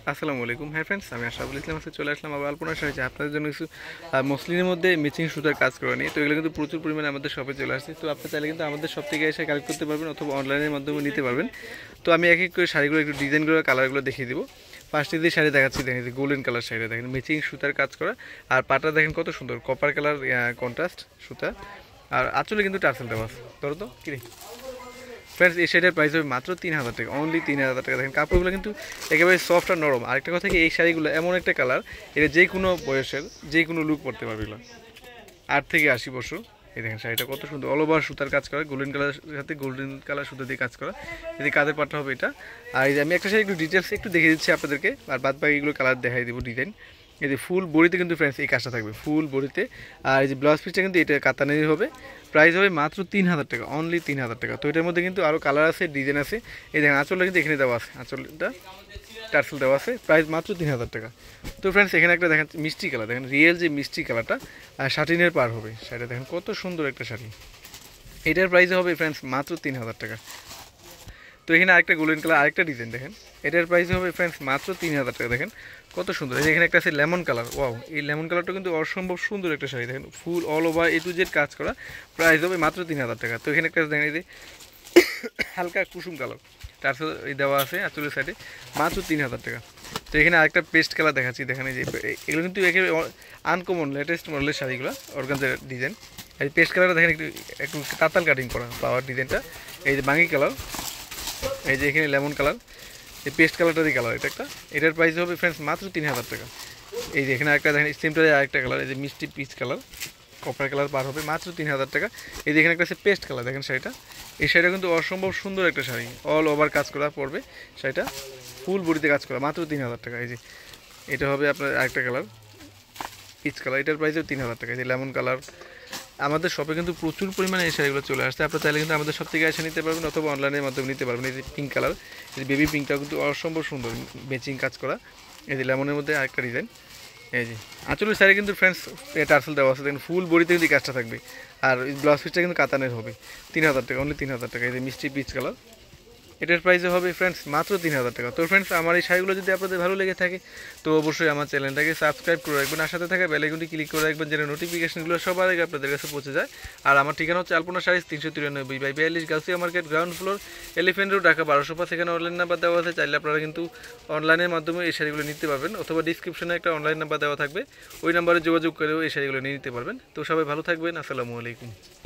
আসসালামু আলাইকুম। হ্যাঁ ফ্রেন্ডস, আমি আশরাফুল ইসলাম আজকে চলে আসলাম আবার আলপনার সাথে আপনাদের জন্য কিছু মসলিনের মধ্যে ম্যাচিং সুতার কাজ করা নিয়ে। তো এগুলো কিন্তু প্রচুর পরিমাণে আমাদের শপে চলে আসছে। তো আপনারা চাইলে কিন্তু আমাদের শপ থেকে এসে কালেক্ট করতে পারবেন অথবা অনলাইনের মাধ্যমে নিতে পারবেন। তো আমি এক এক করে শাড়িগুলো একটু ডিজাইনগুলো কালারগুলো দেখিয়ে দেবো। ফার্স্টে দিয়ে শাড়ি দেখাচ্ছি, দেখেন গোল্ডেন কালার শাড়িটা দেখেন ম্যাচিং সুতার কাজ করা, আর পাটা দেখেন কত সুন্দর কপার কালার কন্ট্রাস্ট সুতা, আর আঁচলে কিন্তু টার্সেল দেওয়া আছে। ধরো তো কিরে ফ্রেন্ডস, এই শাড়িটার প্রাইস হবে মাত্র 3000 টাকা, অনলি 3000 টাকা। দেখেন কাপড়গুলো কিন্তু একেবারে সফট আর নরম। আরেকটা কথা কি, এই শাড়িগুলো এমন একটা কালার, এটা যে কোনো বয়সের যে কোনো লুক পরতে পারবে এগুলো, 8 থেকে 80 বছর। এই দেখেন শাড়িটা কত সুন্দর, অল ওভার সুতার কাজ করা, গোল্ডেন কালার সাথে গোল্ডেন কালার সুতা দিয়ে কাজ করা, যদি কাঁধের পাটটা হবে এটা। আর এই যে আমি একটা শাড়ি একটু ডিটেলস একটু দেখিয়ে দিচ্ছি আপনাদেরকে, আর বাদ বাকিগুলো কালার দেখাই দেবো ডিজাইন। এই যে ফুল বড়িতে কিন্তু ফ্রেন্ডস এই কাজটা থাকবে, ফুল বড়িতে। আর এই যে ব্লাউজ পিসটা কিন্তু এটা কাতানের হবে, প্রাইস হবে মাত্র 3000 টাকা, অনলি 3000 টাকা। তো এটার মধ্যে কিন্তু আরও কালার আছে, ডিজাইন আছে। এই দেখেন আঁচলটা কিন্তু এখানে দেওয়া আছে, আঁচলটা টার্সেল দেওয়া আছে, প্রাইস মাত্র 3000 টাকা। তো ফ্রেন্ডস এখানে একটা দেখেন মিষ্টি কালার, দেখেন রিয়েল যে মিষ্টি কালারটা, আর শাটিনের পার হবে শাড়িটা, দেখেন কত সুন্দর একটা শাড়ি। এটার প্রাইস হবে ফ্রেন্ডস মাত্র 3000 টাকা। তো এখানে আরেকটা গোল্ডেন কালার আরেকটা ডিজাইন দেখেন, এটার প্রাইস হবে ফ্রেন্ডস মাত্র 3000 টাকা। দেখেন কত সুন্দর। এখানে একটা আছে লেমন কালার, ওয়াও, এই লেমন কালারটা কিন্তু অসম্ভব সুন্দর একটা শাড়ি। দেখেন full all over A to Z কাজ করা, প্রাইস হবে মাত্র 3000 টাকা। তো এখানে একটা দেখেন এই যে হালকা কুসুম কালার, তার সাথে এই দেওয়া আছে আঁচলের সাইডে, মাত্র 3000 টাকা। তো এখানে আরেকটা পেস্ট কালার দেখাচ্ছি, দেখেন এই যে এগুলো কিন্তু একেবারে আনকমন লেটেস্ট মডেলের শাড়িগুলো, অর্গানজার ডিজাইন। এই পেস্ট কালারটা দেখেন একটু একটু তাতাল কাটিং করা ফ্লাওয়ার ডিজাইনটা। এই যে বাঙ্গি কালার, এই যে এখানে লেমন কালার, এই পেস্ট কালারটারই কালার এটা একটা। এটার প্রাইস হবে ফ্রেন্ডস মাত্র 3000 টাকা। এই যে এখানে আরেকটা দেখেন সিমটারে আরেকটা কালার, এই যে মিষ্টি পিচ কালার কপার কালার পার হবে মাত্র 3000 টাকা। এই যে এখানে একটা আছে পেস্ট কালার, দেখেন শাড়িটা, এই শাড়িটা কিন্তু অসম্ভব সুন্দর একটা শাড়ি, অল ওভার কাজ করা পড়বে শাড়িটা, ফুল বডিতে কাজ করা, মাত্র 3000 টাকা। এই যে এটা হবে আপনার আরেকটা কালার পিচ কালার, এটার প্রাইসও 3000 টাকা। এই যে লেমন কালার। আমাদের শপে কিন্তু প্রচুর পরিমাণে এই শাড়িগুলো চলে আসছে, আপনারা চাইলে কিন্তু আমাদের সব থেকে এসে নিতে পারবেন অথবা অনলাইনের মাধ্যমে নিতে পারবেন। এই যে পিঙ্ক কালার, এই যে বেবি পিঙ্কটাও কিন্তু অসম্ভব সুন্দর ম্যাচিং কাজ করা। এই যে লেমনের মধ্যে আরেকটা ডিজাইন। এই যে আঁচলের শাড়ি কিন্তু ফ্রেন্ডস টার্সেল দেওয়া আছে, দেখেন ফুল বডিতে কিন্তু কাজটা থাকবে, আর ব্লাউজ পিসটা কিন্তু কাতানের হবে, 3000 টাকা, অনলি 3000 টাকা। এই যে মিষ্টি পিচ কালার, এটার প্রাইসে হবে ফ্রেন্ডস মাত্র 3000 টাকা। তো ফ্রেন্ডস আমার এই শাড়িগুলো যদি আপনাদের ভালো লেগে থাকে তো অবশ্যই আমার চ্যানেলটাকে সাবস্ক্রাইব করে রাখবেন, আর সাথে থাকা বেল আইকনটি ক্লিক করে রাখবেন যেন নোটিফিকেশনগুলো সবার আগে আপনাদের কাছে পৌঁছে যায়। আর আমার ঠিকানা হচ্ছে Alpana Sari 393/42 Gausia market, ground floor, elephant road, Dhaka 1205। সেখানে অনলাইন নাম্বার দেওয়া আছে, চাইলে আপনারা কিন্তু অনলাইনের মাধ্যমে এই শাড়িগুলো নিতে পারবেন, অথবা ডিসক্রিপশনে একটা অনলাইন নাম্বার দেওয়া থাকবে, ওই নাম্বারে যোগাযোগ করেও এই শাড়িগুলো নিয়ে নিতে পারবেন। তো সবাই ভালো থাকবেন, আসসালামু আলাইকুম।